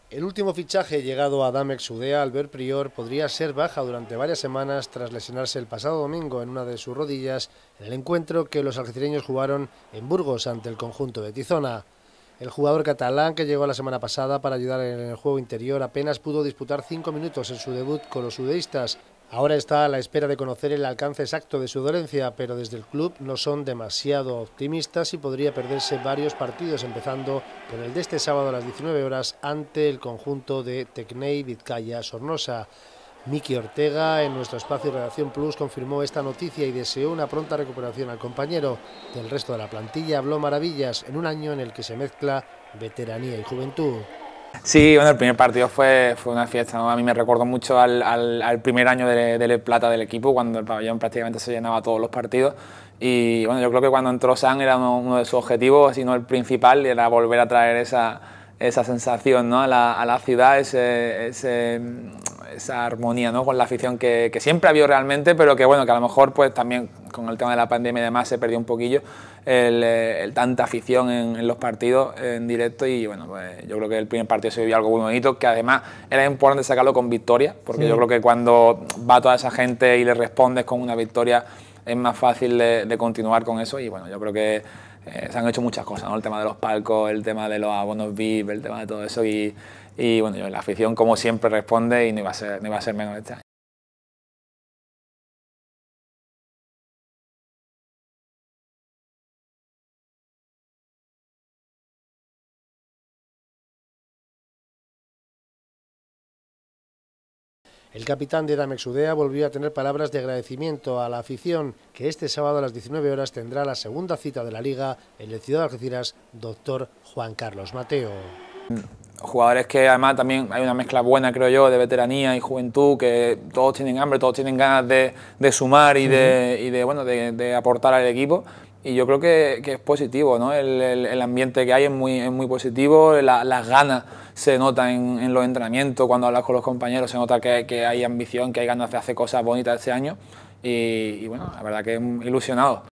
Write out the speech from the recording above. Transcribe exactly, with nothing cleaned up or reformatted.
El último fichaje llegado a Damex Udea, Albert Prior, podría ser baja durante varias semanas tras lesionarse el pasado domingo en una de sus rodillas en el encuentro que los algecireños jugaron en Burgos ante el conjunto de Tizona. El jugador catalán, que llegó la semana pasada para ayudar en el juego interior, apenas pudo disputar cinco minutos en su debut con los udeístas. Ahora está a la espera de conocer el alcance exacto de su dolencia, pero desde el club no son demasiado optimistas y podría perderse varios partidos, empezando por el de este sábado a las diecinueve horas ante el conjunto de Tecnei Vizcaya Sornosa. Miki Ortega, en nuestro espacio Redacción Plus, confirmó esta noticia y deseó una pronta recuperación al compañero. Del resto de la plantilla habló maravillas en un año en el que se mezcla veteranía y juventud. Sí, bueno, el primer partido fue, fue una fiesta, ¿no? A mí me recordó mucho al, al, al primer año de, de plata del equipo, cuando el pabellón prácticamente se llenaba todos los partidos. Y bueno, yo creo que cuando entró San era uno, uno de sus objetivos, si no el principal, era volver a traer esa, esa sensación, ¿no? a, la, a la ciudad, ese, ese, esa armonía, ¿no? con la afición que, que siempre ha habido realmente, pero que bueno, que a lo mejor pues también con el tema de la pandemia y demás se perdió un poquillo el, el tanta afición en, en los partidos en directo. Y bueno, pues yo creo que el primer partido se vivió algo muy bonito, que además era importante sacarlo con victoria, porque sí. Yo creo que cuando va toda esa gente y le respondes con una victoria es más fácil de, de continuar con eso. Y bueno, yo creo que eh, se han hecho muchas cosas, ¿no? El tema de los palcos, el tema de los abonos V I P, el tema de todo eso. Y, y bueno, yo, la afición como siempre responde y no iba a ser, no iba a ser menos este año. El capitán de Damex Udea volvió a tener palabras de agradecimiento a la afición, que este sábado a las diecinueve horas tendrá la segunda cita de la Liga en el Ciudad de Algeciras, doctor Juan Carlos Mateo. Jugadores que además también hay una mezcla buena, creo yo, de veteranía y juventud, que todos tienen hambre, todos tienen ganas de, de sumar y, de, y de, bueno, de, de aportar al equipo. Y yo creo que, que es positivo, ¿no? El, el, el ambiente que hay es muy, es muy positivo, la, las ganas se notan en, en los entrenamientos, cuando hablas con los compañeros se nota que, que hay ambición, que hay ganas de hacer cosas bonitas este año. Y, y bueno, la verdad que ilusionado.